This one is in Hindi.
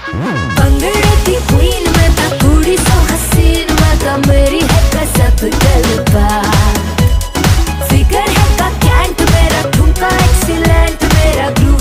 भंगड़े की क्वीन मैं ता कुड़ी सो हसीन मैं ता मेरी है कसक गलबा।